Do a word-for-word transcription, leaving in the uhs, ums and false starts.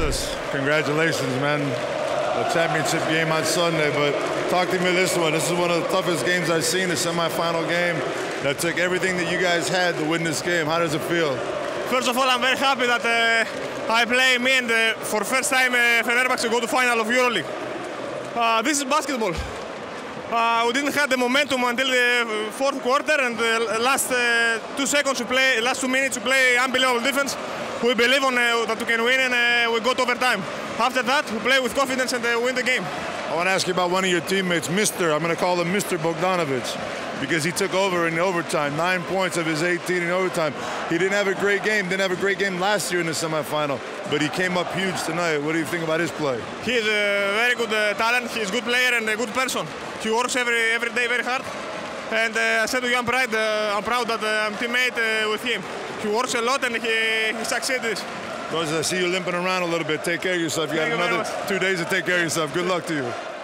Kostas, congratulations, man. A championship game on Sunday, but talk to me this one. This is one of the toughest games I've seen, the semifinal game that took everything that you guys had to win this game. How does it feel? First of all, I'm very happy that uh, I play me and uh, for first time uh, Fenerbahce go to final of EuroLeague. Uh, this is basketball. Uh, we didn't have the momentum until the fourth quarter, and the last uh, two seconds to play, last two minutes to play unbelievable defense. We believe on uh, that we can win, and uh, we got overtime. After that, we play with confidence and uh, win the game. I want to ask you about one of your teammates, Mister I'm going to call him Mister Bogdanovic, because he took over in overtime, nine points of his eighteen in overtime. He didn't have a great game, didn't have a great game last year in the semifinal, but he came up huge tonight. What do you think about his play? He is a very good uh, talent. He's a good player and a good person. He works every every day very hard. And uh, I said to you, I'm proud, uh, I'm proud that uh, I'm teammate uh, with him. He works a lot and he, he succeeded. Rose, I see you limping around a little bit. Take care of yourself. You Thank got you another two days to take care of yourself. Good luck to you.